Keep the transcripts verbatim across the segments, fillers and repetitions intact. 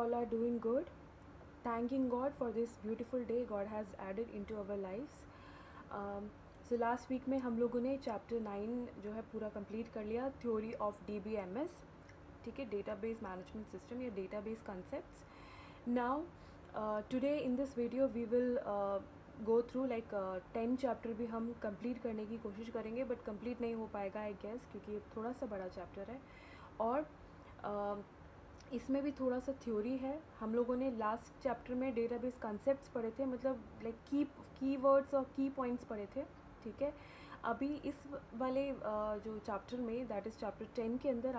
all are doing good. Thanking God for this beautiful day God has added into our lives. Um, so last week में हम लोगों ने chapter nine जो है पूरा complete कर लिया, theory of D B M S, ठीक है, डेटाबेस मैनेजमेंट सिस्टम या database concepts. Now today in this video we will go through like ten chapter भी हम कंप्लीट करने की कोशिश करेंगे, बट कंप्लीट नहीं हो पाएगा आई गेस, क्योंकि ये थोड़ा सा बड़ा चैप्टर है और uh, इसमें भी थोड़ा सा थ्योरी है. हम लोगों ने लास्ट चैप्टर में डेटाबेस कॉन्सेप्ट्स पढ़े थे, मतलब लाइक की कीवर्ड्स और की पॉइंट्स पढ़े थे, ठीक है. अभी इस वाले uh, जो चैप्टर में, दैट इज़ चैप्टर टेन के अंदर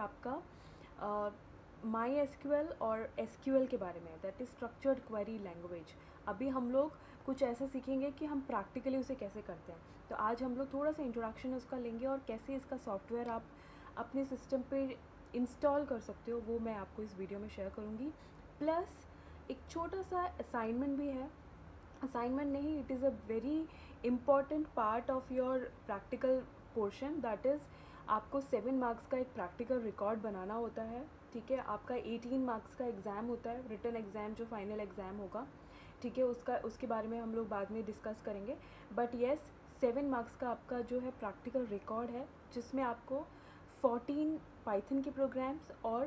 आपका माई एस क्यू एल और एस क्यू एल के बारे में, that is structured query language. अभी हम लोग कुछ ऐसा सीखेंगे कि हम प्रैक्टिकली उसे कैसे करते हैं. तो आज हम लोग थोड़ा सा इंट्रोडक्शन उसका लेंगे और कैसे इसका सॉफ्टवेयर आप अपने सिस्टम पे इंस्टॉल कर सकते हो, वो मैं आपको इस वीडियो में शेयर करूँगी. प्लस एक छोटा सा असाइनमेंट भी है. असाइनमेंट नहीं, it is a very important part of your practical portion. That is आपको सेवन मार्क्स का एक प्रैक्टिकल रिकॉर्ड बनाना होता है, ठीक है. आपका एटीन मार्क्स का एग्ज़ाम होता है, रिटन एग्ज़ाम जो फाइनल एग्ज़ाम होगा, ठीक है. उसका उसके बारे में हम लोग बाद में डिस्कस करेंगे. बट येस, सेवन मार्क्स का आपका जो है प्रैक्टिकल रिकॉर्ड है, जिसमें आपको फोर्टीन पाइथन के प्रोग्राम्स और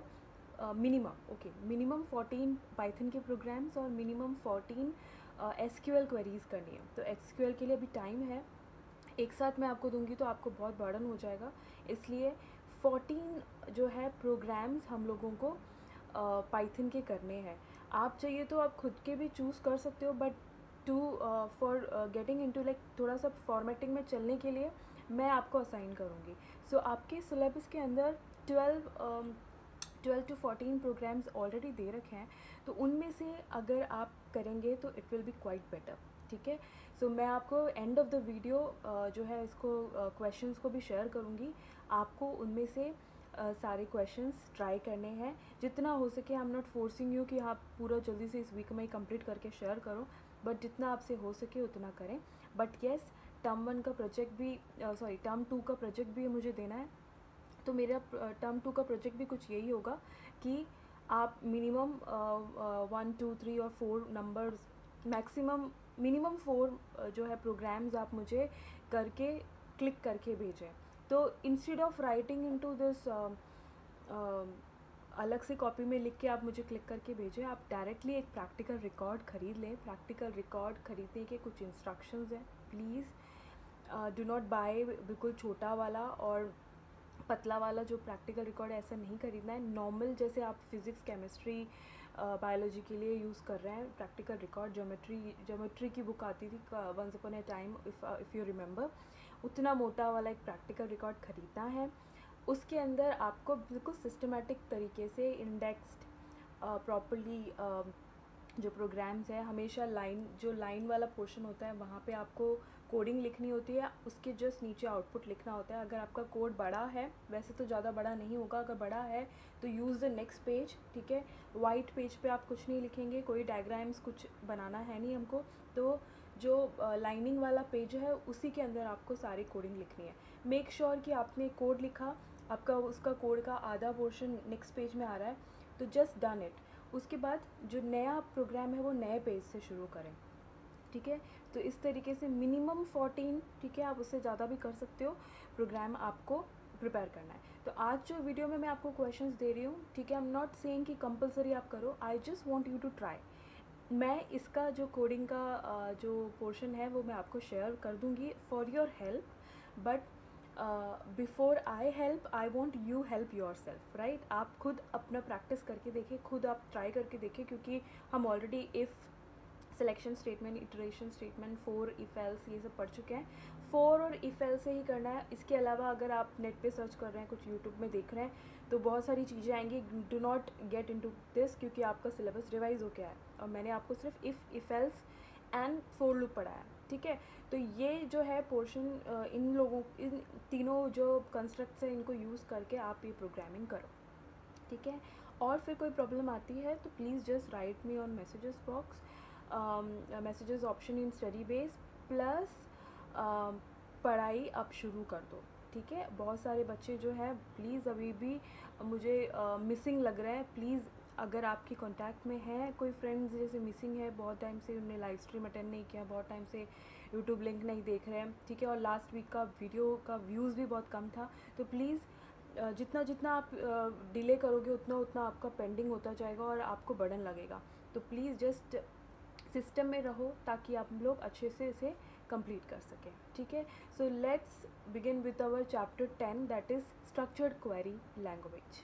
minimum okay minimum fourteen Python के प्रोग्राम्स और minimum fourteen S Q L queries करनी है. तो एस क्यू एल के लिए अभी टाइम है, एक साथ मैं आपको दूंगी तो आपको बहुत बर्डन हो जाएगा, इसलिए फोर्टीन जो है प्रोग्राम्स हम लोगों को पाइथन uh, के करने हैं. आप चाहिए तो आप खुद के भी चूज़ कर सकते हो, but to for getting into like थोड़ा सा फॉर्मेटिंग में चलने के लिए मैं आपको असाइन करूँगी. सो so, आपके सिलेबस के अंदर twelve twelve to fourteen programs already दे रखे हैं, तो उनमें से अगर आप करेंगे तो it will be quite better, ठीक है. सो मैं आपको एंड ऑफ द वीडियो जो है इसको क्वेश्चंस uh, को भी शेयर करूँगी. आपको उनमें से uh, सारे क्वेश्चंस ट्राई करने हैं जितना हो सके. I am not forcing you कि आप पूरा जल्दी से इस वीक में ही कंप्लीट करके शेयर करो, बट जितना आपसे हो सके उतना करें. बट येस, टर्म वन का प्रोजेक्ट भी सॉरी टर्म टू का प्रोजेक्ट भी मुझे देना है. तो मेरा टर्म टू का प्रोजेक्ट भी कुछ यही होगा कि आप मिनिमम वन टू थ्री और four numbers, maximum minimum four जो है प्रोग्राम्स आप मुझे करके क्लिक करके भेजें. तो instead of writing into this अलग से कॉपी में लिख के आप मुझे क्लिक करके भेजें, आप डायरेक्टली एक प्रैक्टिकल रिकॉर्ड ख़रीद लें. प्रैक्टिकल रिकॉर्ड ख़रीदने के कुछ इंस्ट्रक्शंस हैं. प्लीज़ डू नॉट बाय बिल्कुल छोटा वाला और पतला वाला जो प्रैक्टिकल रिकॉर्ड है, ऐसा नहीं खरीदना है. नॉर्मल जैसे आप फिज़िक्स, केमिस्ट्री, बायोलॉजी के लिए यूज़ कर रहे हैं प्रैक्टिकल रिकॉर्ड, ज्योमेट्री ज्योमेट्री की बुक आती थी once upon a time, if if you remember, उतना मोटा वाला एक प्रैक्टिकल रिकॉर्ड ख़रीदना है. उसके अंदर आपको बिल्कुल सिस्टमेटिक तरीके से इंडेक्स्ड प्रॉपरली जो प्रोग्राम्स है, हमेशा लाइन जो लाइन वाला पोर्शन होता है वहाँ पे आपको कोडिंग लिखनी होती है, उसके जस्ट नीचे आउटपुट लिखना होता है. अगर आपका कोड बड़ा है, वैसे तो ज़्यादा बड़ा नहीं होगा, अगर बड़ा है तो यूज़ द नेक्स्ट पेज, ठीक है. वाइट पेज पे आप कुछ नहीं लिखेंगे, कोई डायग्राम्स कुछ बनाना है नहीं हमको. तो जो लाइनिंग uh, वाला पेज है उसी के अंदर आपको सारी कोडिंग लिखनी है. मेक श्योर कि आपने कोड लिखा, आपका उसका कोड का आधा पोर्शन नेक्स्ट पेज में आ रहा है, तो जस्ट डन इट. उसके बाद जो नया प्रोग्राम है वो नए पेज से शुरू करें, ठीक है. तो इस तरीके से मिनिमम फोर्टीन, ठीक है, आप उससे ज़्यादा भी कर सकते हो, प्रोग्राम आपको प्रिपेयर करना है. तो आज जो वीडियो में मैं आपको क्वेश्चंस दे रही हूँ, ठीक है, आई एम नॉट सेइंग कि कंपलसरी आप करो, I just want you to try. मैं इसका जो कोडिंग का जो पोर्शन है वो मैं आपको शेयर कर दूँगी for your help, but before I help I want you help yourself, right. आप खुद अपना प्रैक्टिस करके देखें, खुद आप ट्राई करके देखें, क्योंकि हम already if, selection statement, iteration statement, for, if else, ये सब पढ़ चुके हैं. फोर और इफ एल्स से ही करना है. इसके अलावा अगर आप नेट पे सर्च कर रहे हैं, कुछ यूट्यूब में देख रहे हैं, तो बहुत सारी चीज़ें आएंगी. Do not get into this, क्योंकि आपका सिलेबस रिवाइज हो गया है और मैंने आपको सिर्फ if, if else and for loop पढ़ाया है, ठीक है. तो ये जो है पोर्शन, इन लोगों इन तीनों जो कंस्ट्रक्ट्स हैं, इनको यूज़ करके आप ये प्रोग्रामिंग करो, ठीक है. और फिर कोई प्रॉब्लम आती है तो please just write me on messages box, messages option in study base. Plus पढ़ाई अब शुरू कर दो, ठीक है. बहुत सारे बच्चे जो हैं प्लीज़ अभी भी मुझे मिसिंग uh, लग रहा है. प्लीज़ अगर आपके कांटेक्ट में है कोई फ्रेंड्स जैसे मिसिंग है, बहुत टाइम से उन्होंने लाइव स्ट्रीम अटेंड नहीं किया, बहुत टाइम से यूट्यूब लिंक नहीं देख रहे हैं, ठीक है, और लास्ट वीक का वीडियो का व्यूज़ भी बहुत कम था, तो प्लीज़ जितना जितना आप डिले करोगे उतना उतना आपका पेंडिंग होता जाएगा और आपको बर्डन लगेगा। तो प्लीज़ जस्ट सिस्टम में रहो ताकि आप लोग अच्छे से इसे कंप्लीट कर सकें, ठीक है। So let's begin with our chapter ten, that is structured query language.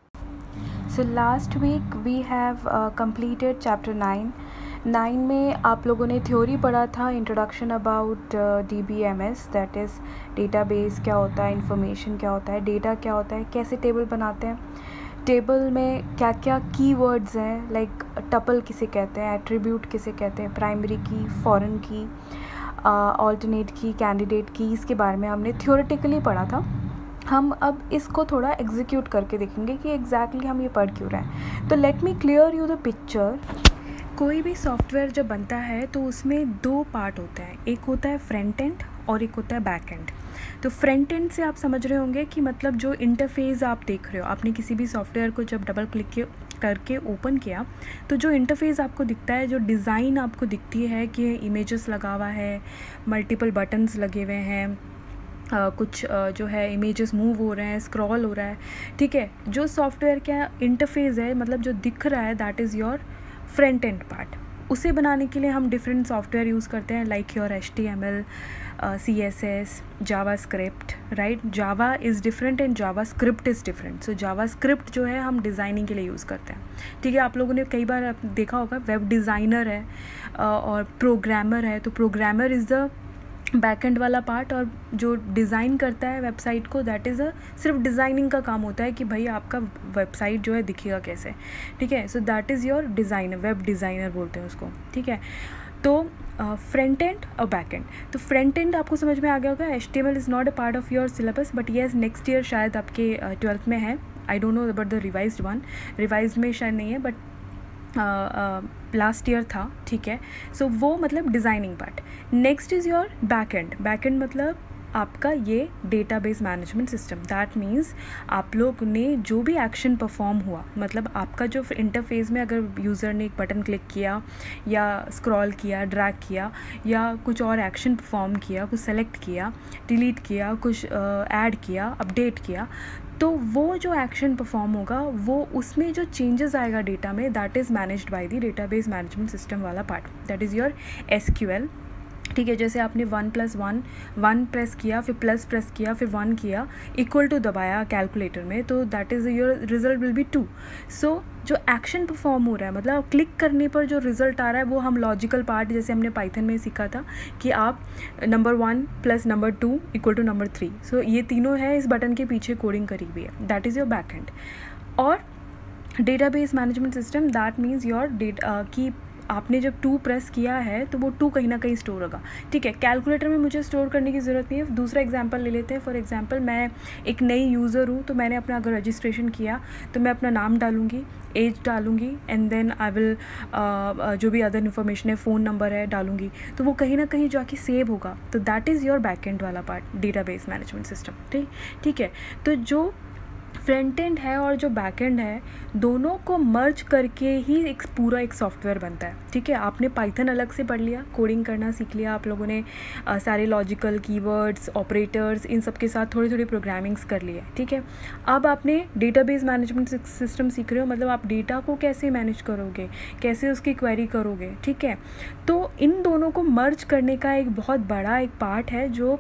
So last week we have completed chapter nine. Nine में आप लोगों ने थ्योरी पढ़ा था, introduction about D B M S, that is database क्या होता है, information क्या होता है, डेटा क्या होता है, कैसे टेबल बनाते हैं, टेबल में क्या क्या कीवर्ड्स हैं, लाइक टपल किसे कहते हैं, एट्रीब्यूट किसे कहते हैं, प्राइमरी की, फॉरेन की, ऑल्टरनेट की, कैंडिडेट की, इसके बारे में हमने थ्योरेटिकली पढ़ा था। हम अब इसको थोड़ा एग्जीक्यूट करके देखेंगे कि एग्जैक्टली exactly हम ये पढ़ क्यों रहे हैं। तो let me clear you the picture. कोई भी सॉफ्टवेयर जब बनता है तो उसमें दो पार्ट होते हैं, एक होता है फ्रंट एंड और एक होता है बैक एंड। तो फ्रंट एंड से आप समझ रहे होंगे कि मतलब जो इंटरफेस आप देख रहे हो, आपने किसी भी सॉफ्टवेयर को जब डबल क्लिक करके ओपन किया तो जो इंटरफेस आपको दिखता है, जो डिज़ाइन आपको दिखती है कि इमेजेस लगा हुआ है, मल्टीपल बटन्स लगे हुए हैं, Uh, कुछ uh, जो है इमेजेस मूव हो रहे हैं, स्क्रॉल हो रहा है, ठीक है, जो सॉफ्टवेयर का इंटरफेस है, मतलब जो दिख रहा है, that is your front end part. उसे बनाने के लिए हम डिफरेंट सॉफ्टवेयर यूज़ करते हैं, like your H T M L, C S S, JavaScript, right. Java is different and JavaScript is different. So JavaScript जो है हम डिज़ाइनिंग के लिए यूज़ करते हैं, ठीक है। आप लोगों ने कई बार देखा होगा वेब डिज़ाइनर है uh, और प्रोग्रामर है। तो प्रोग्रामर इज़ द बैकएंड वाला पार्ट, और जो डिज़ाइन करता है वेबसाइट को, दैट इज़ अ सिर्फ डिज़ाइनिंग का काम होता है कि भाई आपका वेबसाइट जो है दिखेगा कैसे, ठीक है। So that is your designer, web designer बोलते हैं उसको, ठीक है। तो फ्रंट एंड और बैक एंड। तो फ्रंट एंड आपको समझ में आ गया होगा, H T M L is not a part of your syllabus, but yes next year शायद आपके ट्वेल्थ uh, में है। I don't know about the revised one, revised में शायद नहीं है, बट लास्ट ईयर था, ठीक है। सो so, वो मतलब designing part. Next is your back end. Back end मतलब आपका ये database management system. That means आप लोग ने जो भी एक्शन परफॉर्म हुआ, मतलब आपका जो इंटरफेस में अगर यूज़र ने एक बटन क्लिक किया या स्क्रॉल किया, ड्रैग किया, या कुछ और एक्शन परफॉर्म किया, कुछ सेलेक्ट किया, डिलीट किया, कुछ ऐड uh, किया, अपडेट किया, तो वो जो एक्शन परफॉर्म होगा, वो उसमें जो चेंजेस आएगा डेटा में, that is managed by the database management system वाला part, that is your S Q L, ठीक है। जैसे आपने one plus one one press किया, फिर प्लस प्रेस किया, फिर वन किया, इक्वल टू दबाया कैलकुलेटर में, तो that is your result will be two. So जो एक्शन परफॉर्म हो रहा है, मतलब क्लिक करने पर जो रिजल्ट आ रहा है, वो हम लॉजिकल पार्ट, जैसे हमने पाइथन में सीखा था कि आप number one plus number two equal to number three, so ये तीनों है इस बटन के पीछे कोडिंग करी हुई है, that is your back end. और database management system, that means your data की आपने जब टू प्रेस किया है तो वो टू कहीं ना कहीं स्टोर होगा, ठीक है। कैलकुलेटर में मुझे स्टोर करने की ज़रूरत नहीं है। दूसरा एग्जांपल ले लेते हैं। फॉर एग्जांपल मैं एक नई यूज़र हूँ, तो मैंने अपना अगर रजिस्ट्रेशन किया तो मैं अपना नाम डालूँगी, एज डालूँगी, एंड देन आई विल जो भी अदर इन्फॉर्मेशन है, फ़ोन नंबर है, डालूँगी, तो वो कहीं ना कहीं जाके सेव होगा। तो that is your back end वाला पार्ट, डेटाबेस मैनेजमेंट सिस्टम, ठीक ठीक है। तो जो फ्रंट एंड है और जो बैक एंड है, दोनों को मर्ज करके ही एक पूरा एक सॉफ्टवेयर बनता है, ठीक है। आपने पाइथन अलग से पढ़ लिया, कोडिंग करना सीख लिया आप लोगों ने, आ, सारे लॉजिकल कीवर्ड्स, ऑपरेटर्स, इन सब के साथ थोड़ी थोड़ी प्रोग्रामिंग्स कर ली है, ठीक है। अब आपने डेटाबेस मैनेजमेंट सिस्टम सीख रहे हो, मतलब आप डेटा को कैसे मैनेज करोगे, कैसे उसकी क्वेरी करोगे, ठीक है। तो इन दोनों को मर्ज करने का एक बहुत बड़ा एक पार्ट है जो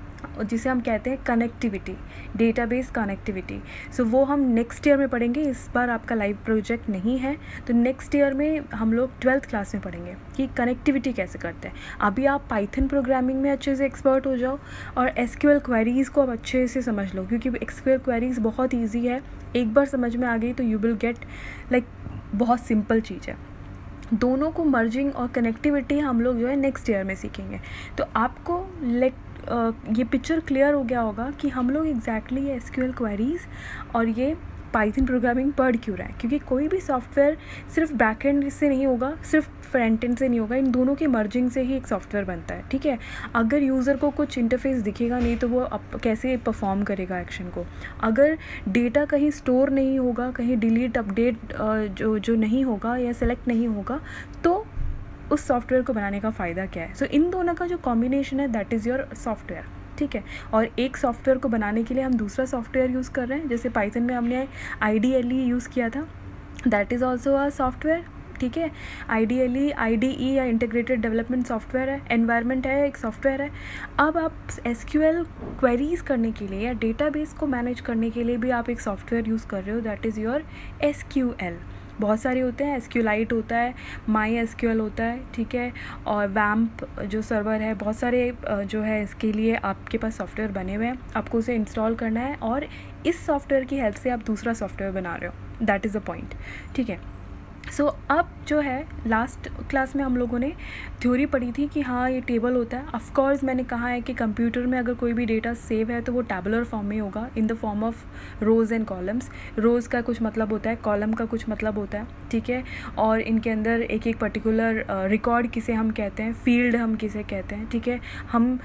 जिसे हम कहते हैं कनेक्टिविटी, डेटाबेस कनेक्टिविटी। सो वो हम नेक्स्ट ईयर में पढ़ेंगे। इस बार आपका लाइव प्रोजेक्ट नहीं है, तो नेक्स्ट ईयर में हम लोग ट्वेल्थ क्लास में पढ़ेंगे कि कनेक्टिविटी कैसे करते हैं। अभी आप पाइथन प्रोग्रामिंग में अच्छे से एक्सपर्ट हो जाओ और एसक्यूएल क्वेरीज़ को आप अच्छे से समझ लो, क्योंकि एसक्यूएल क्वेरीज़ बहुत ईजी है, एक बार समझ में आ गई तो यू विल गेट लाइक बहुत सिंपल चीज़ है। दोनों को मर्जिंग और कनेक्टिविटी हम लोग जो है नेक्स्ट ईयर में सीखेंगे। तो आपको लेट Uh, ये पिक्चर क्लियर हो गया होगा कि हम लोग एग्जैक्टली ये एसक्यूएल क्वेरीज़ और ये पाइथन प्रोग्रामिंग पढ़ क्यों रहा है, क्योंकि कोई भी सॉफ्टवेयर सिर्फ बैकएंड से नहीं होगा, सिर्फ फ्रंट एंड से नहीं होगा, इन दोनों के मर्जिंग से ही एक सॉफ्टवेयर बनता है, ठीक है। अगर यूज़र को कुछ इंटरफेस दिखेगा नहीं तो वो अप, कैसे परफॉर्म करेगा एक्शन को। अगर डेटा कहीं स्टोर नहीं होगा, कहीं डिलीट अपडेट जो जो नहीं होगा या सेलेक्ट नहीं होगा, तो उस सॉफ्टवेयर को बनाने का फ़ायदा क्या है। सो so, इन दोनों का जो कॉम्बिनेशन है दैट इज़ योर सॉफ्टवेयर, ठीक है। और एक सॉफ्टवेयर को बनाने के लिए हम दूसरा सॉफ्टवेयर यूज़ कर रहे हैं, जैसे पाइथन में हमने I D L E use किया था, that is also a software, ठीक है। I D L E I D E या इंटीग्रेटेड डेवलपमेंट सॉफ्टवेयर है, एनवायरनमेंट है, एक सॉफ्टवेयर है। अब आप एस क्यू एल क्वेरीज़ करने के लिए या डेटाबेस को मैनेज करने के लिए भी आप एक सॉफ्टवेयर यूज़ कर रहे हो, that is your S Q L. बहुत सारे होते हैं, एसक्यूलाइट होता है, माई एसक्यूएल होता है, ठीक है, और वैम्प जो सर्वर है, बहुत सारे जो है इसके लिए आपके पास सॉफ्टवेयर बने हुए हैं, आपको उसे इंस्टॉल करना है और इस सॉफ्टवेयर की हेल्प से आप दूसरा सॉफ्टवेयर बना रहे हो, दैट इज़ द पॉइंट, ठीक है। सो so, अब जो है लास्ट क्लास में हम लोगों ने थ्योरी पढ़ी थी कि हाँ ये टेबल होता है। ऑफ कोर्स मैंने कहा है कि कंप्यूटर में अगर कोई भी डेटा सेव है तो वो टैबुलर फॉर्म में होगा, in the form of rows and columns. Rows का कुछ मतलब होता है, कॉलम का कुछ मतलब होता है, ठीक है, और इनके अंदर एक एक पर्टिकुलर रिकॉर्ड किसे हम कहते हैं, फील्ड हम किसे कहते हैं, ठीक है। हम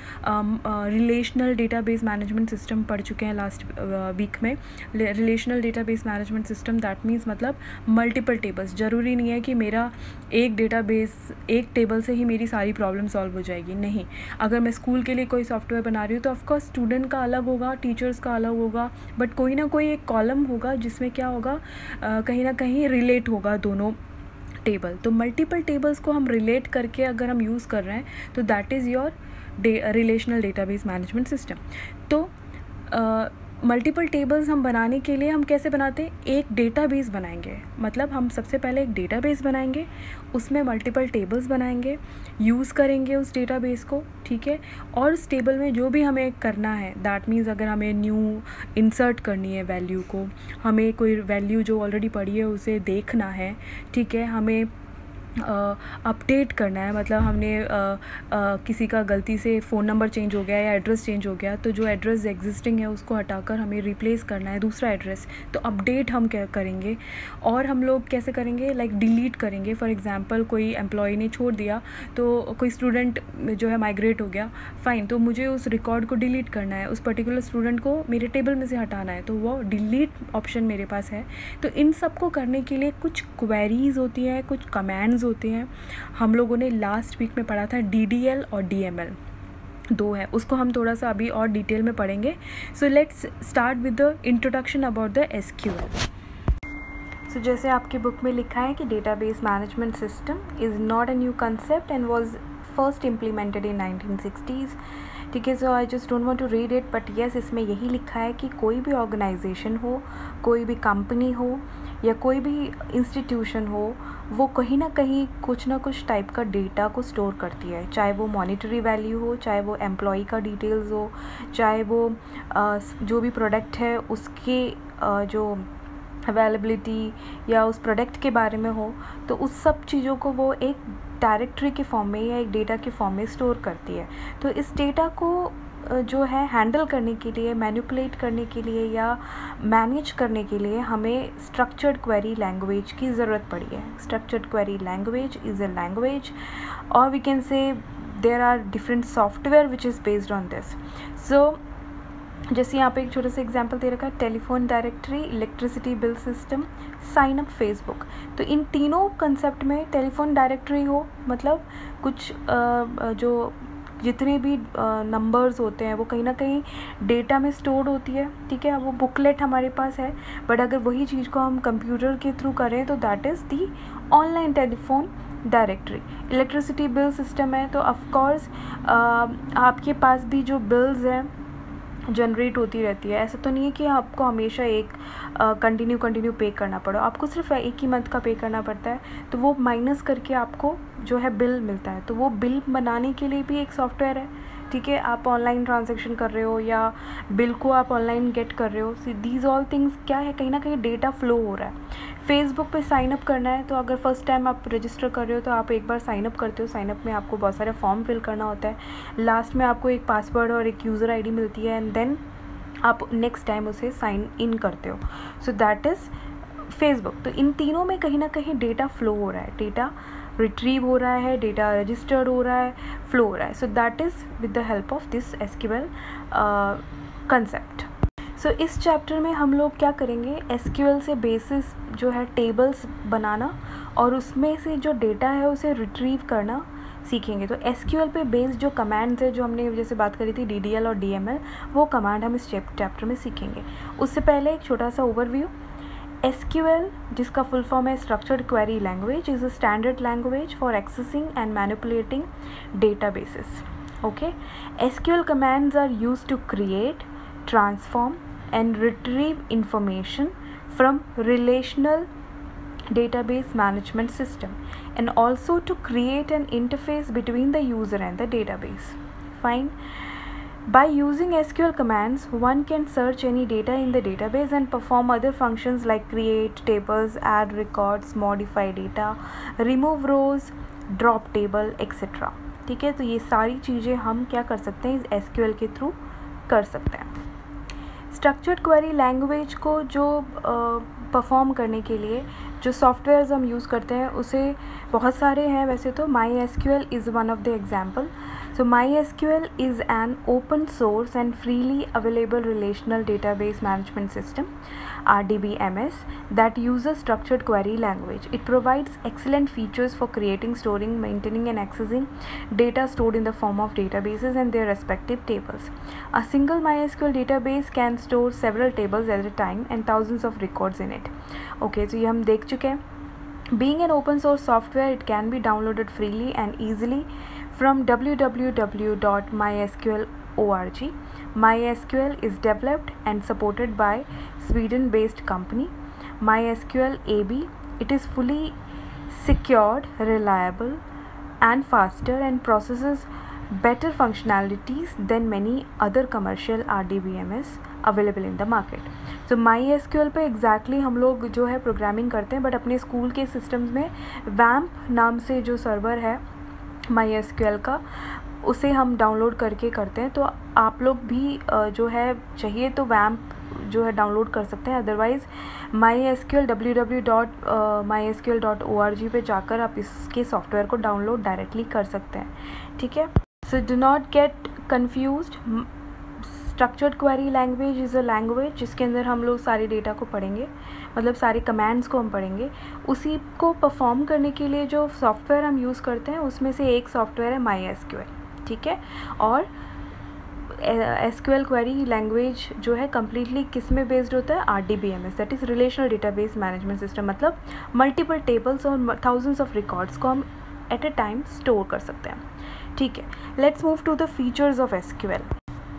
रिलेशनल डेटाबेस मैनेजमेंट सिस्टम पढ़ चुके हैं लास्ट वीक में। Relational database management system that means मतलब मल्टीपल टेबल्स। ज़रूरी नहीं है कि मेरा एक डेटाबेस, एक टेबल से ही मेरी सारी प्रॉब्लम सॉल्व हो जाएगी, नहीं। अगर मैं स्कूल के लिए कोई सॉफ्टवेयर बना रही हूँ तो ऑफकोर्स स्टूडेंट का अलग होगा, टीचर्स का अलग होगा, बट कोई ना कोई एक कॉलम होगा जिसमें क्या होगा, आ, कहीं ना कहीं रिलेट होगा दोनों टेबल। तो मल्टीपल टेबल्स को हम रिलेट करके अगर हम यूज़ कर रहे हैं तो that is your relational database management system. तो मल्टीपल टेबल्स हम बनाने के लिए हम कैसे बनाते हैं, एक डेटाबेस बनाएंगे, मतलब हम सबसे पहले एक डेटाबेस बनाएंगे, उसमें मल्टीपल टेबल्स बनाएंगे, यूज़ करेंगे उस डेटाबेस को, ठीक है। और उस टेबल में जो भी हमें करना है, दैट मीन्स अगर हमें न्यू इंसर्ट करनी है वैल्यू को, हमें कोई वैल्यू जो ऑलरेडी पड़ी है उसे देखना है, ठीक है, हमें अपडेट uh, करना है, मतलब हमने uh, uh, किसी का गलती से फ़ोन नंबर चेंज हो गया या एड्रेस चेंज हो गया, तो जो एड्रेस एग्जिस्टिंग है उसको हटाकर हमें रिप्लेस करना है दूसरा एड्रेस, तो अपडेट हम क्या करेंगे। और हम लोग कैसे करेंगे, लाइक डिलीट करेंगे। फॉर एग्जांपल कोई एम्प्लॉय ने छोड़ दिया, तो कोई स्टूडेंट जो है माइग्रेट हो गया, फ़ाइन, तो मुझे उस रिकॉर्ड को डिलीट करना है, उस पर्टिकुलर स्टूडेंट को मेरे टेबल में से हटाना है, तो वो डिलीट ऑप्शन मेरे पास है। तो इन सब को करने के लिए कुछ क्वेरीज़ होती हैं, कुछ कमांड्स होते हैं। हम लोगों ने लास्ट वीक में पढ़ा था डी डी एल और डी एम एल, दो है, उसको हम थोड़ा सा अभी और डिटेल में पढ़ेंगे। So let's start with the introduction about the S Q L. So जैसे आपकी बुक में लिखा है कि database management system is not a new concept and was first implemented in nineteen sixties, ठीक है। So I just don't want to read it, but yes इसमें यही लिखा है कि कोई भी ऑर्गेनाइजेशन हो, कोई भी कंपनी हो या कोई भी इंस्टीट्यूशन हो, वो कहीं ना कहीं कुछ ना कुछ टाइप का डेटा को स्टोर करती है, चाहे वो मॉनेटरी वैल्यू हो, चाहे वो एम्प्लॉय का डिटेल्स हो, चाहे वो आ, जो भी प्रोडक्ट है उसके आ, जो अवेलेबिलिटी या उस प्रोडक्ट के बारे में हो, तो उस सब चीज़ों को वो एक डायरेक्टरी के फॉर्म में या एक डेटा के फॉर्म में स्टोर करती है। तो इस डेटा को जो है हैंडल करने के लिए, मैनिपुलेट करने के लिए या मैनेज करने के लिए हमें स्ट्रक्चर्ड क्वेरी लैंग्वेज की ज़रूरत पड़ी है। Structured query language is a language, और we can say there are different software which is based on this. So जैसे यहाँ पे एक छोटा सा एग्जांपल दे रखा है, telephone directory, electricity bill system, sign up Facebook. तो इन तीनों कंसेप्ट में टेलीफोन डायरेक्टरी हो, मतलब कुछ जो जितने भी नंबर्स होते हैं वो कहीं ना कहीं डेटा में स्टोर्ड होती है, ठीक है, वो बुकलेट हमारे पास है। बट अगर वही चीज़ को हम कंप्यूटर के थ्रू करें तो that is the online telephone directory. Electricity bill system है, तो ऑफकोर्स आपके पास भी जो बिल्स हैं जनरेट होती रहती है। ऐसा तो नहीं है कि आपको हमेशा एक कंटिन्यू कंटिन्यू पे करना पड़े, आपको सिर्फ एक ही मंथ का पे करना पड़ता है, तो वो माइनस करके आपको जो है बिल मिलता है। तो वो बिल बनाने के लिए भी एक सॉफ्टवेयर है, ठीक है। आप ऑनलाइन ट्रांजैक्शन कर रहे हो या बिल को आप ऑनलाइन गेट कर रहे हो, दीज ऑल थिंग्स क्या है, कहीं ना कहीं डेटा फ्लो हो रहा है। फेसबुक पे साइन अप करना है, तो अगर फर्स्ट टाइम आप रजिस्टर कर रहे हो तो आप एक बार साइन अप करते हो। साइन अप में आपको बहुत सारे फॉर्म फिल करना होता है, लास्ट में आपको एक पासवर्ड और एक यूज़र आईडी मिलती है, एंड देन आप नेक्स्ट टाइम उसे साइन इन करते हो. So that is Facebook. तो इन तीनों में कहीं ना कहीं डेटा फ्लो हो रहा है, डेटा रिट्रीव हो रहा है, डेटा रजिस्टर्ड हो रहा है, फ्लो हो रहा है. So that is with the help of this SQL concept. So इस चैप्टर में हम लोग क्या करेंगे, एसक्यूएल से बेसिस जो है टेबल्स बनाना और उसमें से जो डेटा है उसे रिट्रीव करना सीखेंगे. तो एसक्यूएल पे बेस्ड जो कमांड्स है, जो हमने जैसे बात करी थी डीडीएल और डीएमएल, वो कमांड हम इस चैप्टर में सीखेंगे. उससे पहले एक छोटा सा ओवरव्यू. एसक्यूएल, जिसका फुल फॉर्म है structured query language, is a standard language for accessing and manipulating databases. Okay, SQL commands are used to create, transform and retrieve information from relational database management system and also to create an interface between the user and the database. Fine. By using S Q L commands, one can search any data in the database and perform other functions like create tables, add records, modify data, remove rows, drop table, et cetera. ठीक है, तो ये सारी चीज़ें हम क्या कर सकते हैं, इस S Q L के थ्रू कर सकते हैं. स्ट्रक्चर्ड क्वेरी लैंग्वेज को जो परफॉर्म uh, करने के लिए जो सॉफ्टवेयर्स हम यूज़ करते हैं उसे बहुत सारे हैं वैसे तो. My S Q L is one of the example. So my S Q L is an open source and freely available relational database management system, R D B M S, that uses structured query language. It provides excellent features for creating, storing, maintaining and accessing data stored in the form of databases and their respective tables. A single MySQL database can store several tables at a time and thousands of records in it. Okay, so ये हम देख चुके हैं. Being an open source software, it can be downloaded freely and easily from w w w dot mysql dot org. MySQL is developed and supported by Sweden-based company MySQL A B. It is fully secured, reliable, and faster, and processes better functionalities than many other commercial R D B M S available in the market. So MySQL पे exactly हम लोग जो है programming करते हैं, but अपने school के systems में वैम्प नाम से जो सर्वर है MySQL का, उसे हम डाउनलोड करके करते हैं. तो आप लोग भी जो है चाहिए तो वैम्प जो है डाउनलोड कर सकते हैं. Otherwise MySQL W W W dot my S Q L dot O R G पे जाकर आप इसके सॉफ्टवेयर को डाउनलोड डायरेक्टली कर सकते हैं. ठीक है, so do not get confused. Structured query language is a language जिसके अंदर हम लोग सारे डेटा को पढ़ेंगे, मतलब सारे कमांड्स को हम पढ़ेंगे. उसी को परफॉर्म करने के लिए जो सॉफ्टवेयर हम यूज़ करते हैं उसमें से एक सॉफ्टवेयर है MySQL. ठीक है, और S Q L query language जो है कम्प्लीटली किस में बेस्ड होता है, R D B M S, that is relational database management system. मतलब मल्टीपल टेबल्स और थाउजेंड्स ऑफ रिकॉर्ड्स को हम एट अ टाइम स्टोर कर सकते हैं. ठीक है, let's move to the features of S Q L.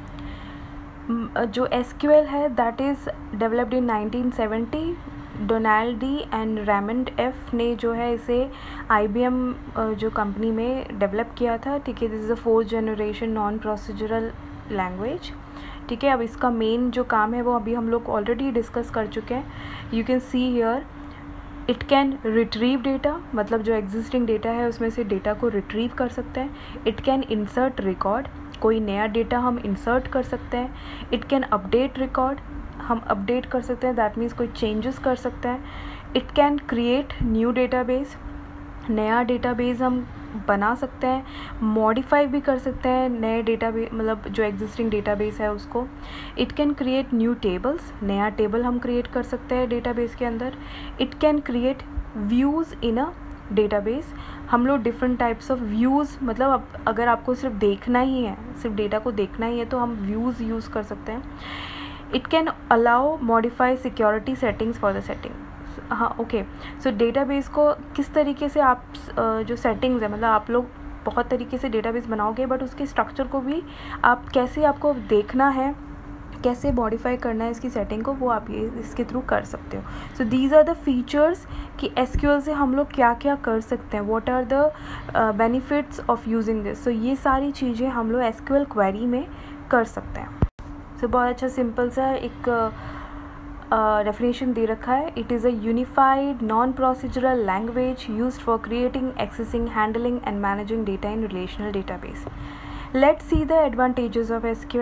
जो एस क्यू एल है that is developed in nineteen seventy. Donald D and Raymond F ने जो है इसे आई बी एम जो कंपनी में डेवलप किया था. ठीक है, this is a fourth generation non procedural language. ठीक है, अब इसका मेन जो काम है वो अभी हम लोग ऑलरेडी डिस्कस कर चुके हैं. You can see here it can retrieve data, मतलब जो एग्जिस्टिंग डेटा है उसमें से डेटा को रिट्रीव कर सकते हैं. इट कैन इंसर्ट रिकॉर्ड, कोई नया डेटा हम इंसर्ट कर सकते हैं. इट कैन अपडेट रिकॉर्ड, हम अपडेट कर सकते हैं, दैट मीन्स कोई चेंजेस कर सकते हैं. It can create new database, नया डेटाबेस हम बना सकते हैं. मॉडिफाई भी कर सकते हैं नए डेटाबेस, मतलब जो एग्जिस्टिंग डेटाबेस है उसको. It can create new tables, नया टेबल हम क्रिएट कर सकते हैं डेटाबेस के अंदर. It can create views in a database. हम लोग डिफरेंट टाइप्स ऑफ व्यूज़, मतलब अब अगर आपको सिर्फ देखना ही है, सिर्फ डेटा को देखना ही है, तो हम व्यूज़ यूज़ कर सकते हैं. It can allow modify security settings for the setting. हाँ, ओके, सो डेटाबेस को किस तरीके से आप जो सेटिंग्स है, मतलब आप लोग बहुत तरीके से डेटाबेस बनाओगे, बट उसके स्ट्रक्चर को भी आप कैसे आपको देखना है, कैसे मॉडिफाई करना है इसकी सेटिंग को, वो आप ये इसके थ्रू कर सकते हो. So these are the features कि एसक्यूएल से हम लोग क्या क्या कर सकते हैं, what are the benefits of using this. सो ये सारी चीज़ें हम लोग एसक्यूएल क्वेरी में कर सकते हैं. सो so, बहुत अच्छा सिंपल सा एक डेफिनेशन uh, दे रखा है. It is a unified non procedural language used for creating, accessing, handling and managing data in relational database. Let's see the advantages of S Q L.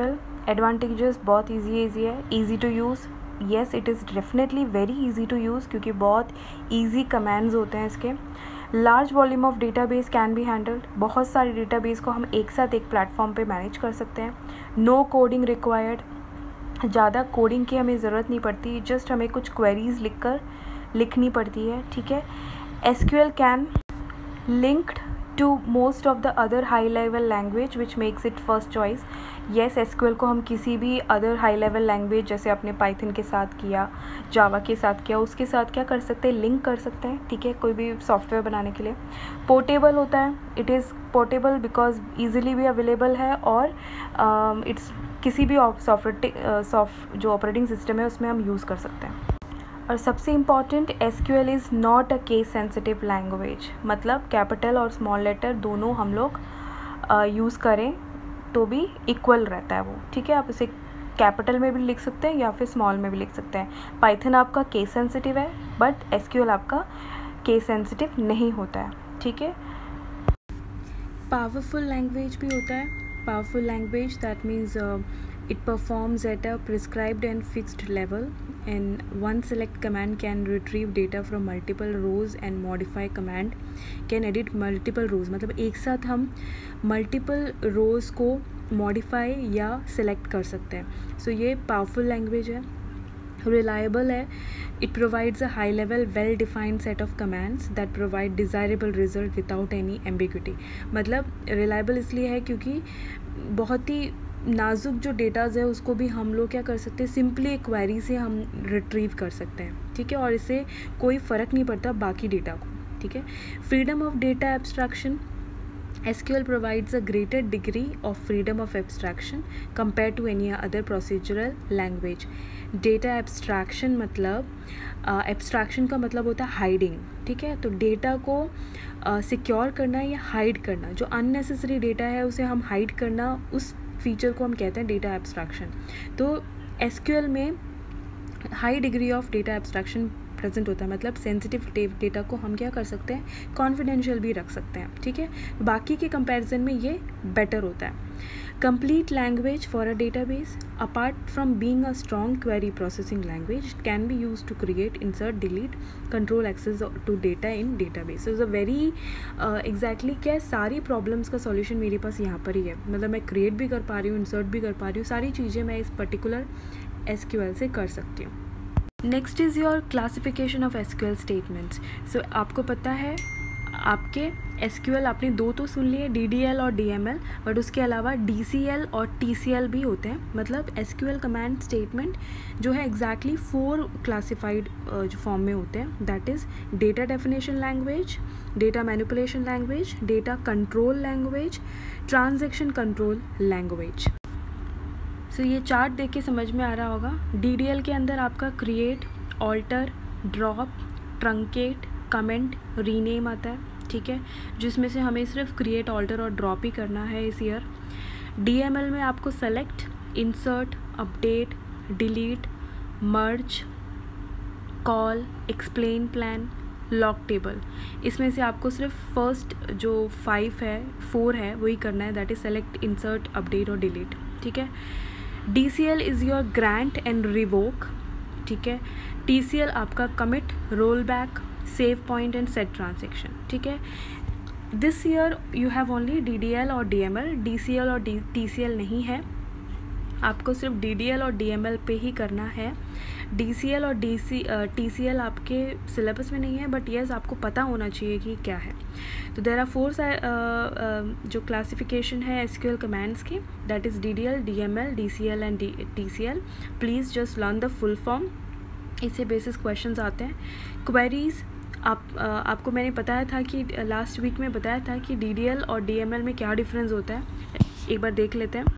Advantages बहुत easy easy है, easy to use, yes it is definitely very easy to use क्योंकि बहुत easy commands होते हैं इसके। Large volume of database can be handled, बहुत सारे database को हम एक साथ एक प्लेटफॉर्म पे मैनेज कर सकते हैं। नो कोडिंग रिक्वायर्ड, ज़्यादा कोडिंग की हमें ज़रूरत नहीं पड़ती, जस्ट हमें कुछ क्वेरीज लिख कर लिखनी पड़ती है, ठीक है। S Q L can linked to most of the other high level language which makes it first choice. yes, S Q L को हम किसी भी अदर हाई लेवल लैंग्वेज जैसे अपने पाइथन के साथ किया, जावा के साथ किया, उसके साथ क्या कर सकते हैं, लिंक कर सकते हैं, ठीक है, कोई भी सॉफ्टवेयर बनाने के लिए। पोर्टेबल होता है, it is portable because easily भी अवेलेबल है और इट्स uh, किसी भी सॉफ्टवेयर सॉफ्ट जो ऑपरेटिंग सिस्टम है उसमें हम यूज़ कर सकते हैं। और सबसे important, S Q L is not a case sensitive language, मतलब कैपिटल और स्मॉल लेटर दोनों हम लोग यूज़ करें तो भी इक्वल रहता है वो, ठीक है। आप इसे कैपिटल में भी लिख सकते हैं या फिर स्मॉल में भी लिख सकते हैं। पाइथन आपका केस सेंसिटिव है बट एस क्यू एल आपका केस सेंसिटिव नहीं होता है, ठीक है। पावरफुल लैंग्वेज भी होता है, powerful language that means it performs at a prescribed and fixed level, and one select command can retrieve data from multiple rows and modify command can edit multiple rows, मतलब एक साथ हम multiple rows को modify या select कर सकते हैं। so ये powerful language है, reliable है, it provides a high level well defined set of commands that provide desirable result without any ambiguity। मतलब reliable इसलिए है क्योंकि बहुत ही नाजुक जो डेटाज़ है उसको भी हम लोग क्या कर सकते हैं, सिंपली एक क्वेरी से हम रिट्रीव कर सकते हैं, ठीक है, और इससे कोई फ़र्क नहीं पड़ता बाकी डेटा को, ठीक है। Freedom of data abstraction, S Q L provides a greater degree of freedom of abstraction compare to any other procedural language. Data abstraction मतलब एब्स्ट्रैक्शन uh, का मतलब होता है हाइडिंग, ठीक है। तो डेटा को सिक्योर uh, करना या हाइड करना, जो अननेसेसरी डेटा है उसे हम हाइड करना, उस फीचर को हम कहते हैं डेटा एब्स्ट्रैक्शन। तो एस क्यू एल में high degree of data abstraction present होता है, मतलब सेंसिटिव डेटा को हम क्या कर सकते हैं, कॉन्फिडेंशियल भी रख सकते हैं, ठीक है। बाकी के कंपैरिजन में ये बेटर होता है। Complete language for a database apart from being a strong query processing language can be use to create, insert, delete, control access to data in database. Is a very exactly क्या है, सारी problems का solution मेरे पास यहाँ पर ही है, मतलब मैं क्रिएट भी कर पा रही हूँ, इंसर्ट भी कर पा रही हूँ, सारी चीज़ें मैं इस पर्टिकुलर एस क्यू एल से कर सकती हूँ। Next is your classification of S Q L statements. So आपको पता है आपके एस क्यू एल आपने दो तो सुन लिए, डी डी एल और डी एम एल, बट उसके अलावा डी सी एल और टी सी एल भी होते हैं। मतलब S Q L command statement जो है एग्जैक्टली फोर क्लासिफाइड जो फॉर्म में होते हैं, that is data definition language, data manipulation language, data control language, transaction control language. So so, ये चार्ट देख के समझ में आ रहा होगा। डी डी एल के अंदर आपका create, alter, drop, truncate, comment, rename आता है, ठीक है, जिसमें से हमें सिर्फ क्रिएट, ऑल्टर और ड्रॉप ही करना है इस ईयर। डी एम एल में आपको select, insert, update, delete, merge, call, explain, plan, lock table, इसमें से आपको सिर्फ फर्स्ट जो फाइव है फोर है वही करना है, that is select, insert, update और डिलीट, ठीक है। D C L is your grant and revoke, ठीक है। टी सी एल आपका commit, roll back, save point and set transaction, ठीक है। This year you have only D D L और D M L, D C L और T C L नहीं है, आपको सिर्फ डी डी एल और डी एम एल पे ही करना है। डी सी एल और D C T C L आपके सिलेबस में नहीं है, बट येस आपको पता होना चाहिए कि क्या है। तो देयर आर फोर जो क्लासिफिकेशन है एस क्यू एल कमांड्स की, that is D D L, D M L, D C L and T C L. Please just learn the full form, इससे बेसिस क्वेश्चंस आते हैं। Queries आप uh, आपको मैंने बताया था कि लास्ट वीक में बताया था कि डी डी एल और डी एम एल में क्या डिफरेंस होता है, एक बार देख लेते हैं।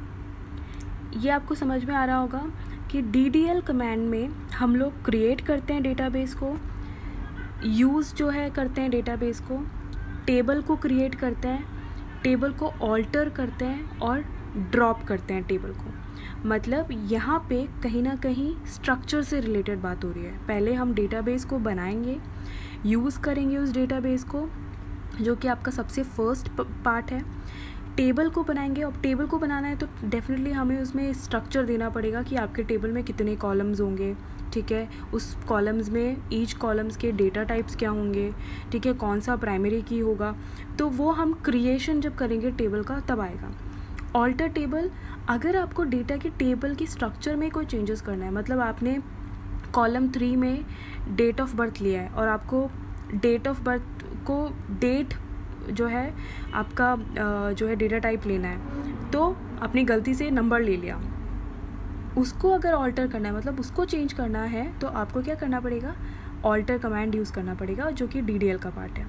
ये आपको समझ में आ रहा होगा कि डी डी एल कमांड में हम लोग क्रिएट करते हैं डेटाबेस को, यूज़ जो है करते हैं डेटाबेस को, टेबल को क्रिएट करते हैं, टेबल को ऑल्टर करते हैं और ड्रॉप करते हैं टेबल को। मतलब यहाँ पे कहीं ना कहीं स्ट्रक्चर से रिलेटेड बात हो रही है। पहले हम डेटाबेस को बनाएंगे, यूज़ करेंगे उस डेटाबेस को, जो कि आपका सबसे फर्स्ट पार्ट है। टेबल को बनाएंगे, और टेबल को बनाना है तो डेफिनेटली हमें उसमें स्ट्रक्चर देना पड़ेगा कि आपके टेबल में कितने कॉलम्स होंगे, ठीक है, उस कॉलम्स में ईच कॉलम्स के डेटा टाइप्स क्या होंगे, ठीक है, कौन सा प्राइमरी की होगा, तो वो हम क्रिएशन जब करेंगे टेबल का तब आएगा। ऑल्टर टेबल, अगर आपको डेटा के टेबल की स्ट्रक्चर में कोई चेंजेस करना है, मतलब आपने कॉलम थ्री में डेट ऑफ बर्थ लिया है और आपको डेट ऑफ बर्थ को डेट जो है आपका जो है डेटा टाइप लेना है, तो अपनी गलती से नंबर ले लिया, उसको अगर ऑल्टर करना है, मतलब उसको चेंज करना है, तो आपको क्या करना पड़ेगा, ऑल्टर कमांड यूज़ करना पड़ेगा, जो कि डी डी एल का पार्ट है।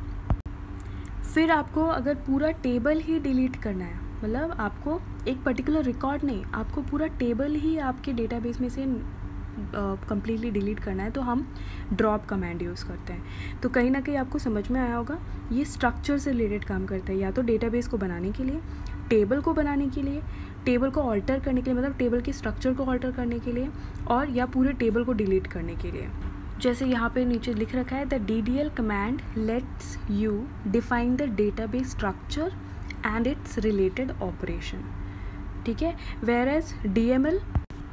फिर आपको अगर पूरा टेबल ही डिलीट करना है, मतलब आपको एक पर्टिकुलर रिकॉर्ड नहीं, आपको पूरा टेबल ही आपके डेटाबेस में से कम्प्लीटली डिलीट करना है, तो हम ड्रॉप कमांड यूज़ करते हैं। तो कहीं ना कहीं आपको समझ में आया होगा, ये स्ट्रक्चर से रिलेटेड काम करता है, या तो डेटाबेस को बनाने के लिए, टेबल को बनाने के लिए, टेबल को ऑल्टर करने के लिए, मतलब टेबल के स्ट्रक्चर को ऑल्टर करने के लिए, और या पूरे टेबल को डिलीट करने के लिए। जैसे यहाँ पे नीचे लिख रखा है, the D D L command lets you define the database structure and its related operation, ठीक है। Whereas D M L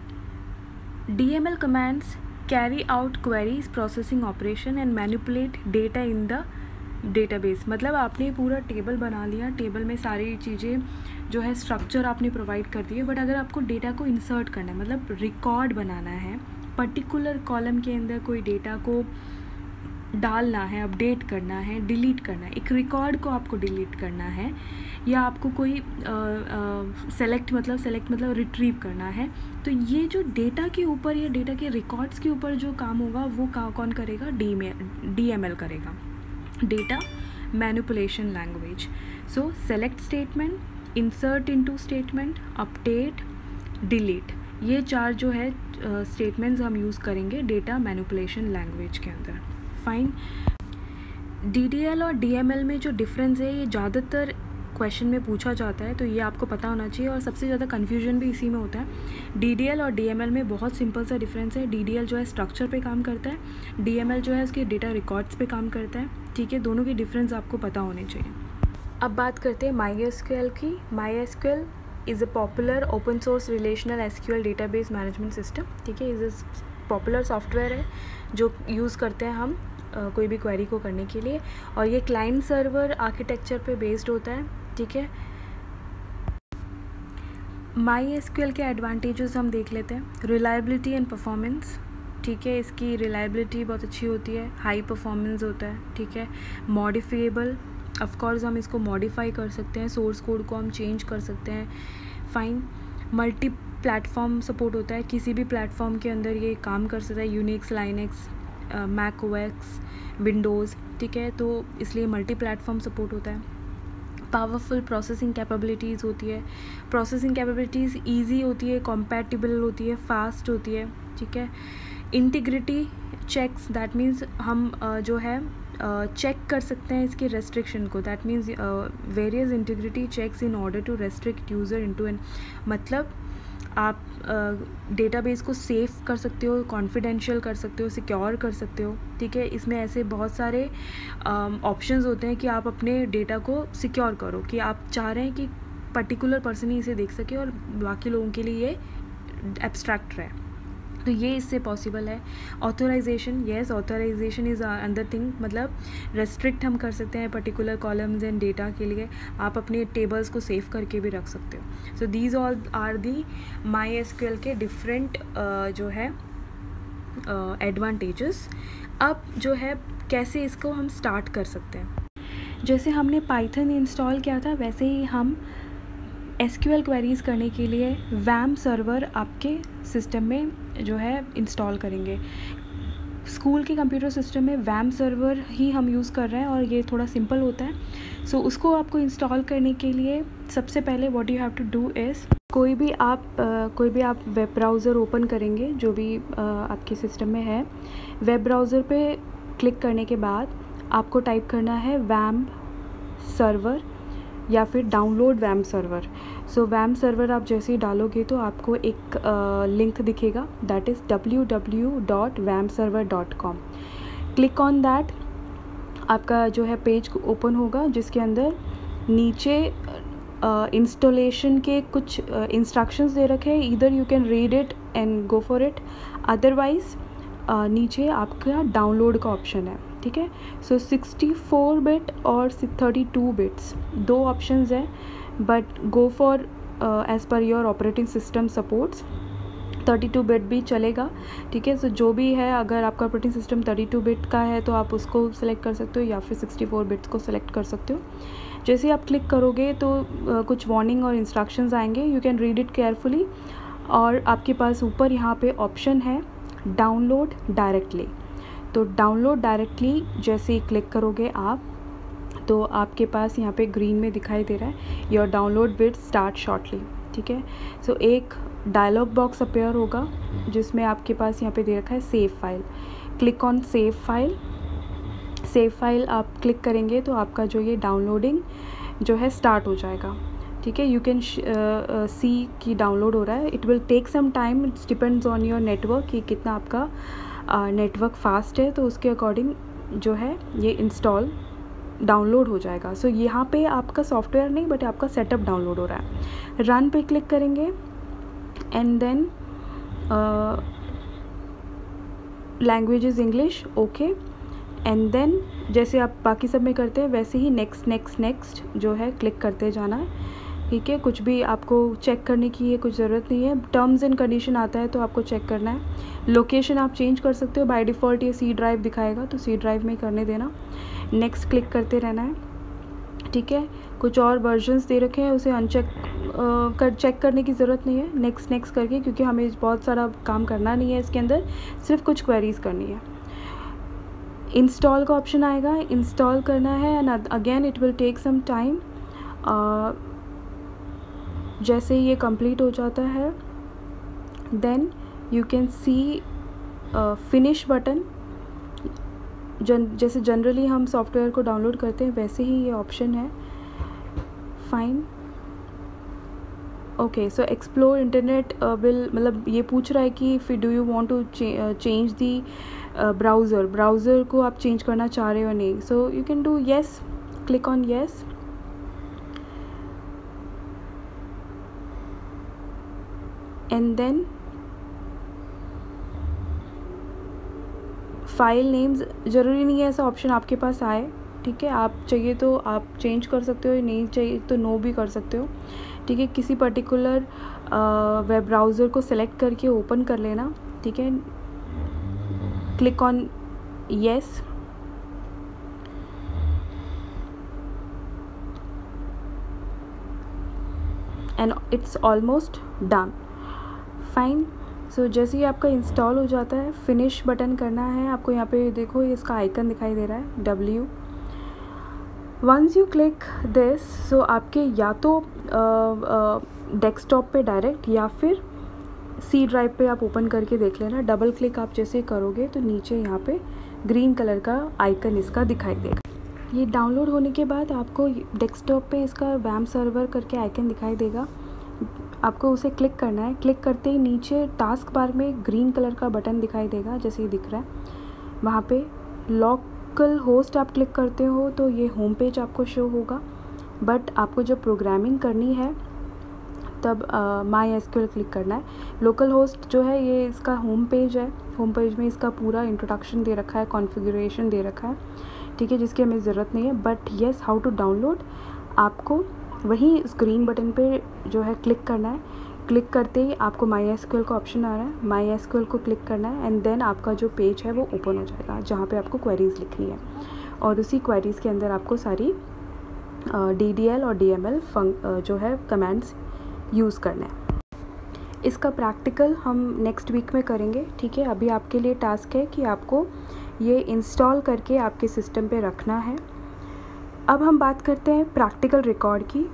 D M L commands carry out queries, processing operation and manipulate data in the database. मतलब आपने पूरा table बना लिया, table में सारी चीज़ें जो है स्ट्रक्चर आपने प्रोवाइड कर दिए, बट अगर आपको डेटा को इंसर्ट करना है, मतलब रिकॉर्ड बनाना है, पर्टिकुलर कॉलम के अंदर कोई डेटा को डालना है, अपडेट करना है, डिलीट करना है, एक रिकॉर्ड को आपको डिलीट करना है, या आपको कोई सेलेक्ट मतलब सेलेक्ट मतलब रिट्रीव करना है, तो ये जो डेटा के ऊपर या डेटा के रिकॉर्ड्स के ऊपर जो काम होगा वो का, कौन करेगा, डी डी एम एल करेगा, data manipulation language. So select statement, insert into statement, update, delete, ये चार जो है स्टेटमेंट्स uh, हम यूज़ करेंगे डेटा मैनिपुलेशन लैंग्वेज के अंदर। फाइन। डी डी एल और डी एम एल में जो डिफरेंस है, ये ज़्यादातर क्वेश्चन में पूछा जाता है, तो ये आपको पता होना चाहिए, और सबसे ज़्यादा कन्फ्यूजन भी इसी में होता है। डी डी एल और डी एम एल में बहुत सिंपल सा डिफरेंस है। डी डी एल जो है स्ट्रक्चर पे काम करता है, डी एम एल जो है उसके डेटा रिकॉर्ड्स पे काम करता है, ठीक है। दोनों के डिफरेंस आपको पता होने चाहिए। अब बात करते हैं माई एस क्यू एल की। My S Q L is a popular open source relational S Q L database management system, ठीक है। इज़ अ पॉपुलर सॉफ्टवेयर है जो यूज़ करते हैं हम Uh, कोई भी क्वेरी को करने के लिए, और ये क्लाइंट सर्वर आर्किटेक्चर पे बेस्ड होता है, ठीक है। माई एस क्यू एल के एडवांटेजेस हम देख लेते हैं। रिलायबिलिटी एंड परफॉर्मेंस, ठीक है, इसकी रिलायबिलिटी बहुत अच्छी होती है, हाई परफॉर्मेंस होता है, ठीक है। मॉडिफिएबल, ऑफ कोर्स हम इसको मॉडिफाई कर सकते हैं, सोर्स कोड को हम चेंज कर सकते हैं। फाइन। मल्टी प्लेटफॉर्म सपोर्ट होता है, किसी भी प्लेटफॉर्म के अंदर ये काम कर सकता है, Unix, Linux, Mac O S, Windows, ठीक है, तो इसलिए मल्टी प्लेटफॉर्म सपोर्ट होता है। पावरफुल प्रोसेसिंग कैपेबिलिटीज़ होती है, प्रोसेसिंग कैपेबिलिटीज़ ईजी होती है, कॉम्पैटिबल होती है, फास्ट होती है, ठीक है। इंटीग्रिटी चेक्स, दैट मीन्स हम uh, जो है चेक uh, कर सकते हैं इसके रेस्ट्रिक्शन को, that means various integrity checks in order to restrict user into an, मतलब आप डेटाबेस uh, को सेफ कर सकते हो, कॉन्फिडेंशियल कर सकते हो, सिक्योर कर सकते हो, ठीक है। इसमें ऐसे बहुत सारे ऑप्शंस um, होते हैं कि आप अपने डेटा को सिक्योर करो, कि आप चाह रहे हैं कि पर्टिकुलर पर्सन ही इसे देख सके और बाकी लोगों के लिए ये एब्स्ट्रैक्ट रहे, तो ये इससे पॉसिबल है। Authorization, yes, authorization is another thing, मतलब रेस्ट्रिक्ट हम कर सकते हैं पर्टिकुलर कॉलम्स एंड डेटा के लिए, आप अपने टेबल्स को सेव करके भी रख सकते हो। So these all are the My S Q L के डिफरेंट जो है एडवांटेजेस। अब जो है कैसे इसको हम स्टार्ट कर सकते हैं, जैसे हमने पाइथन इंस्टॉल किया था वैसे ही हम एस क्यू एल क्वेरीज़ करने के लिए वैम सर्वर आपके सिस्टम में जो है इंस्टॉल करेंगे। स्कूल के कंप्यूटर सिस्टम में वैम सर्वर ही हम यूज़ कर रहे हैं और ये थोड़ा सिंपल होता है। सो so, उसको आपको इंस्टॉल करने के लिए सबसे पहले what you have to do is, कोई भी आप आ, कोई भी आप वेब ब्राउज़र ओपन करेंगे जो भी आ, आपके सिस्टम में है, वेब ब्राउज़र पे क्लिक करने के बाद आपको टाइप करना है वैम सर्वर या फिर डाउनलोड वैम सर्वर। सो वैम सर्वर आप जैसे ही डालोगे तो आपको एक लिंक uh, दिखेगा, that is W W W dot वैम server dot com. Click on that, आपका जो है पेज ओपन होगा जिसके अंदर नीचे इंस्टॉलेशन के कुछ इंस्ट्रक्शंस दे रखे हैं, इधर you can read it and go for it, otherwise नीचे आपका डाउनलोड का ऑप्शन है, ठीक है। सो सिक्सटी फोर बिट और थर्टी टू बिट्स दो ऑप्शंस हैं, but go for as per your operating system supports. Thirty two bit भी चलेगा, ठीक है। सो जो भी है, अगर आपका operating system thirty two bit का है तो आप उसको सेलेक्ट कर सकते हो या फिर सिक्सटी फोर बिट्स को सेलेक्ट कर सकते हो। जैसे आप क्लिक करोगे तो uh, कुछ वार्निंग और इंस्ट्रक्शंस आएंगे, you can read it carefully. और आपके पास ऊपर यहाँ पे ऑप्शन है डाउनलोड डायरेक्टली। तो डाउनलोड डायरेक्टली जैसे ही क्लिक करोगे आप, तो आपके पास यहाँ पे ग्रीन में दिखाई दे रहा है your download will start shortly, ठीक है। सो so, एक डायलॉग बॉक्स अपेयर होगा जिसमें आपके पास यहाँ पे दे रखा है save file. Click on save file. Save file आप क्लिक करेंगे तो आपका जो ये डाउनलोडिंग जो है स्टार्ट हो जाएगा, ठीक है। यू कैन सी कि डाउनलोड हो रहा है। It will take some time, it's depends on your network कि कितना आपका नेटवर्क uh, फास्ट है, तो उसके अकॉर्डिंग जो है ये इंस्टॉल डाउनलोड हो जाएगा। सो so, यहाँ पे आपका सॉफ्टवेयर नहीं बट आपका सेटअप डाउनलोड हो रहा है। रन पे क्लिक करेंगे and then language is English, okay. And then जैसे आप बाकी सब में करते हैं वैसे ही नेक्स्ट नेक्स्ट नेक्स्ट जो है क्लिक करते जाना है, ठीक है। कुछ भी आपको चेक करने की ये कुछ ज़रूरत नहीं है। टर्म्स एंड कंडीशन आता है तो आपको चेक करना है। लोकेशन आप चेंज कर सकते हो, बाय डिफ़ॉल्ट ये सी ड्राइव दिखाएगा तो सी ड्राइव में करने देना। नेक्स्ट क्लिक करते रहना है, ठीक है। कुछ और वर्जन्स दे रखे हैं, उसे अनचेक कर चेक करने की ज़रूरत नहीं है, नेक्स्ट नेक्स्ट करके, क्योंकि हमें बहुत सारा काम करना नहीं है इसके अंदर, सिर्फ कुछ क्वेरीज करनी है। इंस्टॉल का ऑप्शन आएगा, इंस्टॉल करना है and again it will take some time. जैसे ये कंप्लीट हो जाता है then you can see finish button. जन जैसे जनरली हम सॉफ्टवेयर को डाउनलोड करते हैं वैसे ही ये ऑप्शन है, fine, okay. So explore internet will, मतलब ये पूछ रहा है कि if do you want to change the browser, browser को आप चेंज करना चाह रहे हो नहीं, so you can do yes, click on yes. And then file names, ज़रूरी नहीं है ऐसा ऑप्शन आपके पास आए, ठीक है। आप चाहिए तो आप चेंज कर सकते हो, नहीं चाहिए तो नो भी कर सकते हो, ठीक है। किसी पर्टिकुलर वेब ब्राउज़र को सेलेक्ट करके ओपन कर लेना, ठीक है। Click on yes and it's almost done, fine. So जैसे ही आपका इंस्टॉल हो जाता है, फिनिश बटन करना है आपको। यहाँ पे देखो ये इसका आइकन दिखाई दे रहा है W. Once you click this, so आपके या तो डेस्कटॉप पे डायरेक्ट या फिर सी ड्राइव पे आप ओपन करके देख लेना। डबल क्लिक आप जैसे करोगे तो नीचे यहाँ पे ग्रीन कलर का आइकन इसका दिखाई देगा। ये डाउनलोड होने के बाद आपको डेस्कटॉप पे इसका वैम सर्वर करके आइकन दिखाई देगा, आपको उसे क्लिक करना है। क्लिक करते ही नीचे टास्क बार में ग्रीन कलर का बटन दिखाई देगा जैसे ये दिख रहा है, वहाँ पे लोकल होस्ट आप क्लिक करते हो तो ये होम पेज आपको शो होगा। बट आपको जब प्रोग्रामिंग करनी है तब माई एसक्यूएल क्लिक करना है। लोकल होस्ट जो है ये इसका होम पेज है, होम पेज में इसका पूरा इंट्रोडक्शन दे रखा है, कॉन्फ़िगरेशन दे रखा है, ठीक है, जिसकी हमें ज़रूरत नहीं है। But yes, how to download, आपको वही स्क्रीन बटन पे जो है क्लिक करना है। क्लिक करते ही आपको माई एसक्यूएल का ऑप्शन आ रहा है, माई एसक्यूएल को क्लिक करना है एंड देन आपका जो पेज है वो ओपन हो जाएगा जहाँ पे आपको क्वेरीज़ लिखनी है, और उसी क्वेरीज़ के अंदर आपको सारी डी डी एल और डी एम एल फंक जो है कमांड्स यूज़ करना है। इसका प्रैक्टिकल हम नेक्स्ट वीक में करेंगे, ठीक है। अभी आपके लिए टास्क है कि आपको ये इंस्टॉल करके आपके सिस्टम पे रखना है। अब हम बात करते हैं प्रैक्टिकल रिकॉर्ड की।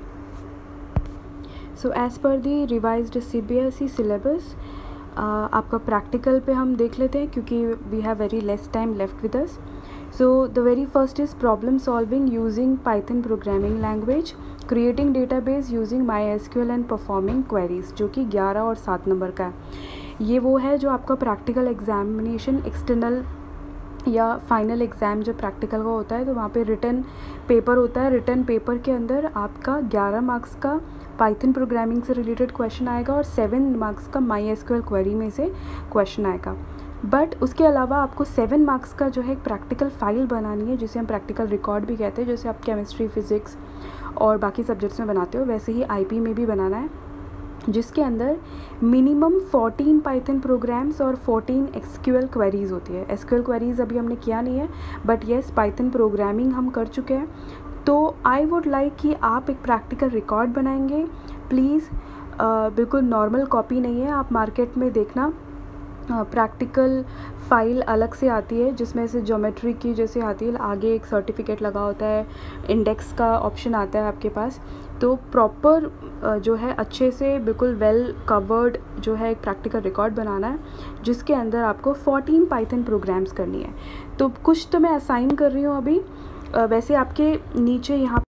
So as per the revised C B S E syllabus आपका प्रैक्टिकल पे हम देख लेते हैं क्योंकि we have very less time left with us. So the very first is problem solving using Python programming language, creating database using my SQL and performing queries, जो कि ग्यारह और सात नंबर का है। ये वो है जो आपका प्रैक्टिकल एग्जामिनेशन एक्सटर्नल या फाइनल एग्ज़ाम जब प्रैक्टिकल का होता है तो वहाँ पे रिटन पेपर होता है। रिटन पेपर के अंदर आपका ग्यारह मार्क्स का पाइथन प्रोग्रामिंग से रिलेटेड क्वेश्चन आएगा और सेवन मार्क्स का माई एसक्यूएल क्वेरी में से क्वेश्चन आएगा। बट उसके अलावा आपको सेवन मार्क्स का जो है एक प्रैक्टिकल फ़ाइल बनानी है, जिसे हम प्रैक्टिकल रिकॉर्ड भी कहते हैं। जैसे आप केमिस्ट्री, फिज़िक्स और बाकी सब्जेक्ट्स में बनाते हो, वैसे ही आईपी में भी बनाना है, जिसके अंदर मिनिमम फोर्टीन पाइथन प्रोग्राम्स और फोर्टीन एसक्यूएल क्वेरीज़ होती है। एसक्यूएल क्वेरीज़ अभी हमने किया नहीं है, बट येस पाइथन प्रोग्रामिंग हम कर चुके हैं। तो आई वुड लाइक कि आप एक प्रैक्टिकल रिकॉर्ड बनाएंगे प्लीज़। बिल्कुल नॉर्मल कॉपी नहीं है, आप मार्केट में देखना प्रैक्टिकल फ़ाइल अलग से आती है, जिसमें से ज्योमेट्री की जैसे आती है, आगे एक सर्टिफिकेट लगा होता है, इंडेक्स का ऑप्शन आता है आपके पास। तो प्रॉपर जो है अच्छे से बिल्कुल वेल कवर्ड जो है एक प्रैक्टिकल रिकॉर्ड बनाना है, जिसके अंदर आपको फोर्टीन पाइथन प्रोग्राम्स करनी है। तो कुछ तो मैं असाइन कर रही हूँ अभी। वैसे आपके नीचे यहाँ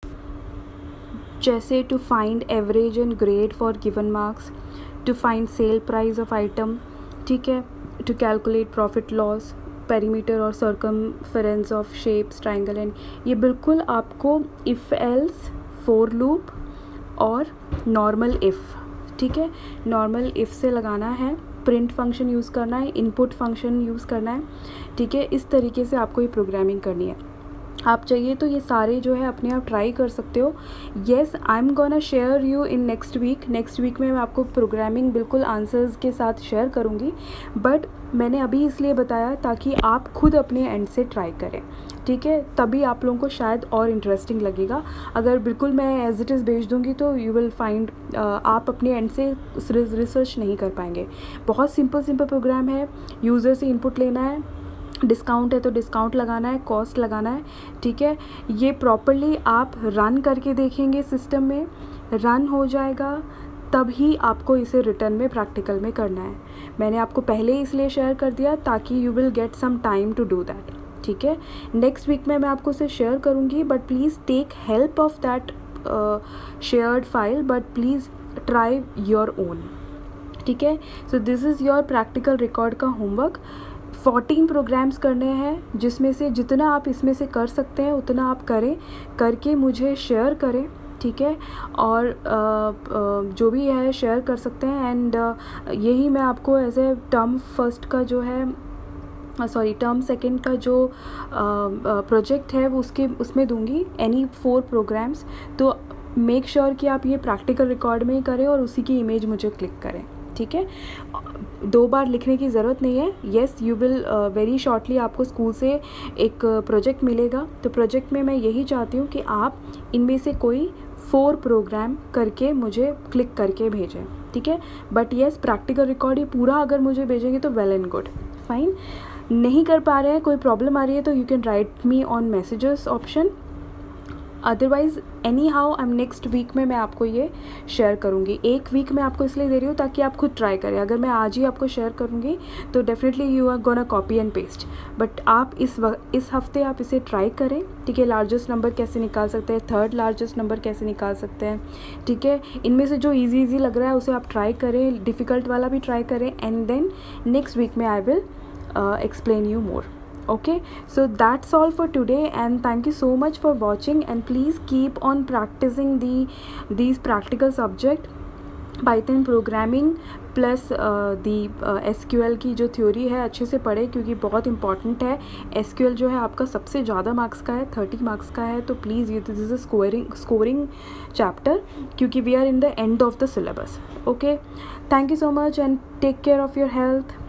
जैसे to find average and grade for given marks, to find sale price of item, ठीक है, to calculate profit loss, perimeter और circumference of shapes, triangle and, ये बिल्कुल आपको इफ़ एल्स, फोर लूप और नॉर्मल इफ़, ठीक है, नॉर्मल इफ़ से लगाना है, प्रिंट फंक्शन यूज़ करना है, इनपुट फंक्शन यूज़ करना है, ठीक है। इस तरीके से आपको ये प्रोग्रामिंग करनी है। आप चाहिए तो ये सारे जो है अपने आप ट्राई कर सकते हो। Yes, I am gonna share you in next week. Next week में मैं आपको प्रोग्रामिंग बिल्कुल आंसर्स के साथ शेयर करूँगी, बट मैंने अभी इसलिए बताया ताकि आप खुद अपने एंड से ट्राई करें, ठीक है। तभी आप लोगों को शायद और इंटरेस्टिंग लगेगा। अगर बिल्कुल मैं एज इट इज़ भेज दूँगी तो यू विल फाइंड आप अपने एंड से रिसर्च नहीं कर पाएंगे। बहुत सिंपल सिंपल प्रोग्राम है, यूज़र से इनपुट लेना है, डिस्काउंट है तो डिस्काउंट लगाना है, कॉस्ट लगाना है, ठीक है। ये प्रॉपरली आप रन करके देखेंगे, सिस्टम में रन हो जाएगा, तब ही आपको इसे रिटर्न में प्रैक्टिकल में करना है। मैंने आपको पहले ही इसलिए शेयर कर दिया ताकि you will get some time to do that, ठीक है। नेक्स्ट वीक में मैं आपको इसे शेयर करूँगी, but please take help of that shared file, but please try your own, ठीक है। So this is your practical record का होमवर्क। फोर्टीन प्रोग्राम्स करने हैं, जिसमें से जितना आप इसमें से कर सकते हैं उतना आप करें, करके मुझे शेयर करें, ठीक है। और आ, आ, जो भी है शेयर कर सकते हैं। एंड यही मैं आपको एज ए टर्म फर्स्ट का जो है सॉरी टर्म सेकंड का जो प्रोजेक्ट है वो उसके उसमें दूंगी एनी फोर प्रोग्राम्स। तो मेक श्योर कि आप ये प्रैक्टिकल रिकॉर्ड में ही करें और उसी की इमेज मुझे क्लिक करें, ठीक है। दो बार लिखने की ज़रूरत नहीं है। Yes, you will very shortly आपको स्कूल से एक प्रोजेक्ट मिलेगा। तो प्रोजेक्ट में मैं यही चाहती हूँ कि आप इनमें से कोई फोर प्रोग्राम करके मुझे क्लिक करके भेजें, ठीक है। बट येस, प्रैक्टिकल रिकॉर्ड ये पूरा अगर मुझे भेजेंगे तो वेल एंड गुड, फाइन। नहीं कर पा रहे हैं, कोई प्रॉब्लम आ रही है तो you can write me on messages option. Otherwise anyhow I am next week में मैं आपको ये शेयर करूँगी। एक वीक मैं आपको इसलिए दे रही हूँ ताकि आप खुद ट्राई करें। अगर मैं आज ही आपको शेयर करूँगी तो definitely you are gonna copy and paste, but आप इस वक्त इस हफ्ते आप इसे ट्राई करें, ठीक है। लार्जेस्ट नंबर कैसे निकाल सकते हैं, थर्ड लार्जेस्ट नंबर कैसे निकाल सकते हैं, ठीक है। इनमें से जो ईजी ईजी लग रहा है उसे आप ट्राई करें, डिफ़िकल्ट वाला भी ट्राई करें, एंड देन नेक्स्ट वीक में I will explain you more. Okay, so that's all for today, and thank you so much for watching, and please keep on practicing the these practical subject, Python programming plus the S Q L की जो theory है अच्छे से पढ़े, क्योंकि बहुत important है। S Q L जो है आपका सबसे ज़्यादा मार्क्स का है, थर्टी मार्क्स का है। तो प्लीज़ ये this is a scoring scoring chapter, क्योंकि we are in the end of the syllabus. Okay, thank you so much and take care of your health.